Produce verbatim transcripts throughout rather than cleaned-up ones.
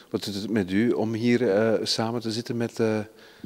Wat doet het met u om hier uh, samen te zitten met uh,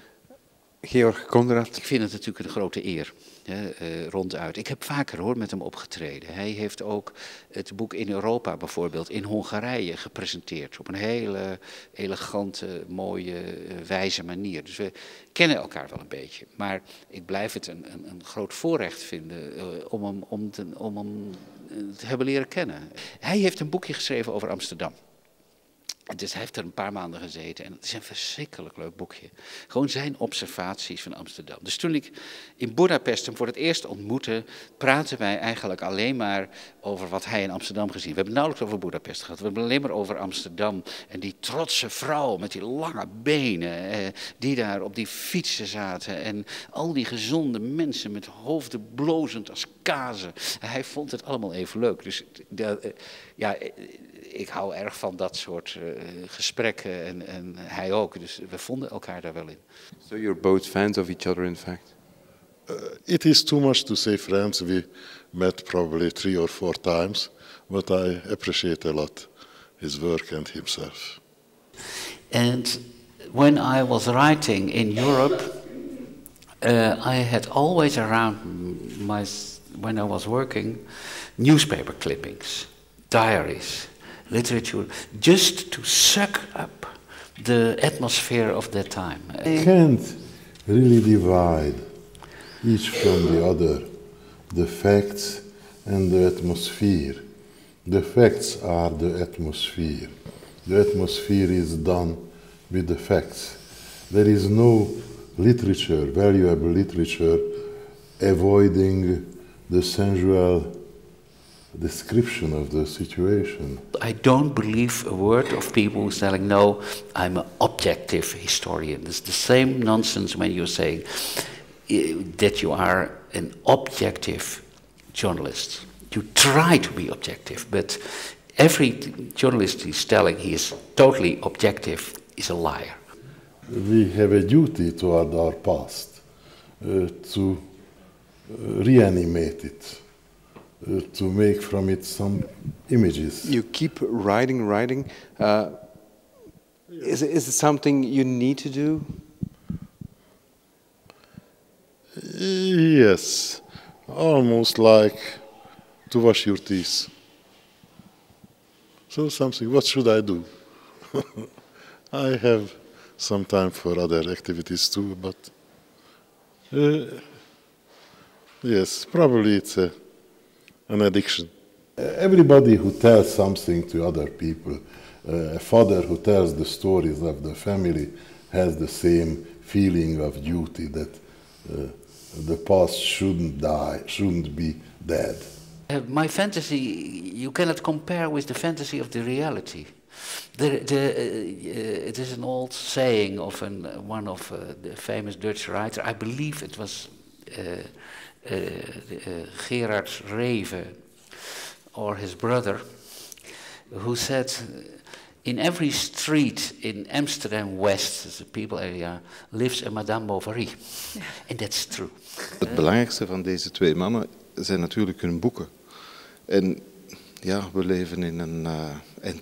Georg Konrad? Ik vind het natuurlijk een grote eer, hè, uh, ronduit. Ik heb vaker hoor met hem opgetreden. Hij heeft ook het boek In Europa bijvoorbeeld in Hongarije gepresenteerd. Op een hele elegante, mooie, uh, wijze manier. Dus we kennen elkaar wel een beetje. Maar ik blijf het een, een, een groot voorrecht vinden uh, om hem, om, te, om hem te hebben leren kennen. Hij heeft een boekje geschreven over Amsterdam. Dus hij heeft er een paar maanden gezeten en het is een verschrikkelijk leuk boekje. Gewoon zijn observaties van Amsterdam. Dus toen ik in Budapest hem voor het eerst ontmoette, praten wij eigenlijk alleen maar over wat hij in Amsterdam gezien. We hebben het nauwelijks over Budapest gehad. We hebben alleen maar over Amsterdam en die trotse vrouw met die lange benen, eh, die daar op die fietsen zaten. En al die gezonde mensen met hoofden blozend als kazen. Hij vond het allemaal even leuk. Dus de, uh, ja... Ik hou erg van dat soort uh, gesprekken en, en hij ook. Dus we vonden elkaar daar wel in. So you're both fans of each other in fact? Uh, it is too much to say friends. We met probably three or four times. But I appreciate a lot his work and himself. And when I was writing in Europe, uh, I had always around my, when I was working, newspaper clippings, diaries, literature, just to suck up the atmosphere of that time. You can't really divide each from the other, the facts and the atmosphere. The facts are the atmosphere. The atmosphere is done with the facts. There is no literature, valuable literature, avoiding the sensual description of the situation. I don't believe a word of people who's telling, no, I'm an objective historian. It's the same nonsense when you're saying uh, that you are an objective journalist. You try to be objective, but every journalist who's telling he is totally objective is a liar. We have a duty toward our past, uh, to uh, reanimate it. Uh, to make from it some images. You keep writing, writing. Uh, is, it, is it something you need to do? Yes, almost like to wash your teeth. So something, what should I do? I have some time for other activities too, but uh, yes, probably it's a an addiction. Uh, everybody who tells something to other people, uh, a father who tells the stories of the family has the same feeling of duty that uh, the past shouldn't die, shouldn't be dead. Uh, my fantasy, you cannot compare with the fantasy of the reality. The, the, uh, uh, it is an old saying of an, uh, one of uh, the famous Dutch writer, I believe it was uh, Uh, uh, Gerard Reven, or his brother, who said, in every street in Amsterdam West, the people area, lives a Madame Bovary. Ja. And that's true. Het belangrijkste van deze twee mannen zijn natuurlijk hun boeken. En ja, we leven in een uh,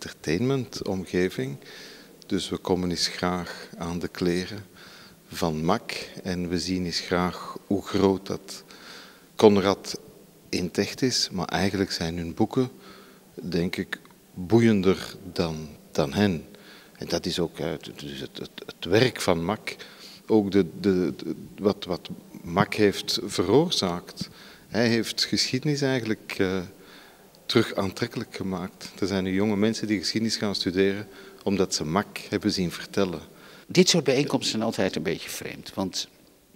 entertainment-omgeving, dus we komen eens graag aan de kleren van Mack en we zien eens graag hoe groot dat Konrad in het echt is, maar eigenlijk zijn hun boeken, denk ik, boeiender dan, dan hen. En dat is ook uh, dus het, het, het werk van Mack, ook de, de, de, wat, wat Mack heeft veroorzaakt. Hij heeft geschiedenis eigenlijk uh, terug aantrekkelijk gemaakt. Er zijn nu jonge mensen die geschiedenis gaan studeren omdat ze Mack hebben zien vertellen. Dit soort bijeenkomsten zijn altijd een beetje vreemd, want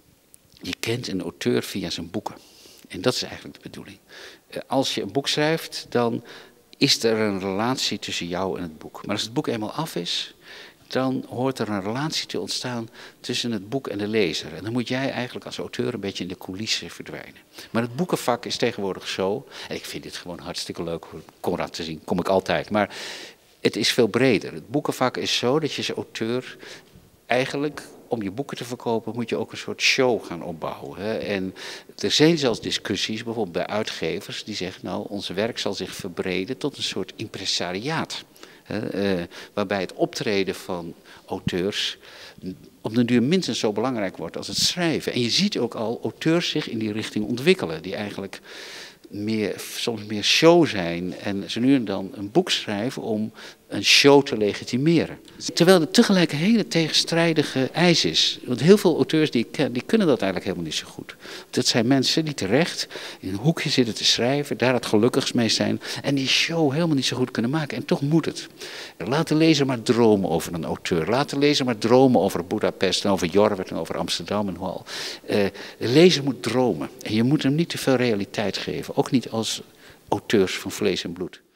je kent een auteur via zijn boeken. En dat is eigenlijk de bedoeling. Als je een boek schrijft, dan is er een relatie tussen jou en het boek. Maar als het boek eenmaal af is, dan hoort er een relatie te ontstaan tussen het boek en de lezer. En dan moet jij eigenlijk als auteur een beetje in de coulissen verdwijnen. Maar het boekenvak is tegenwoordig zo, en ik vind dit gewoon hartstikke leuk om Konrad te zien, kom ik altijd. Maar het is veel breder. Het boekenvak is zo dat je als auteur eigenlijk, om je boeken te verkopen, moet je ook een soort show gaan opbouwen. Hè? En er zijn zelfs discussies, bijvoorbeeld bij uitgevers, die zeggen, nou, ons werk zal zich verbreden tot een soort impresariaat. Hè, uh, waarbij het optreden van auteurs op den duur minstens zo belangrijk wordt als het schrijven. En je ziet ook al auteurs zich in die richting ontwikkelen, die eigenlijk meer, soms meer show zijn en ze nu en dan een boek schrijven om een show te legitimeren. Terwijl het tegelijk een hele tegenstrijdige eis is. Want heel veel auteurs die ik ken, die kunnen dat eigenlijk helemaal niet zo goed. Dat zijn mensen die terecht in een hoekje zitten te schrijven, daar het gelukkigst mee zijn en die show helemaal niet zo goed kunnen maken. En toch moet het. Laat de lezer maar dromen over een auteur. Laat de lezer maar dromen over Budapest en over Jorwert en over Amsterdam en hoe al. Uh, de lezer moet dromen. En je moet hem niet te veel realiteit geven. Ook niet als auteurs van vlees en bloed.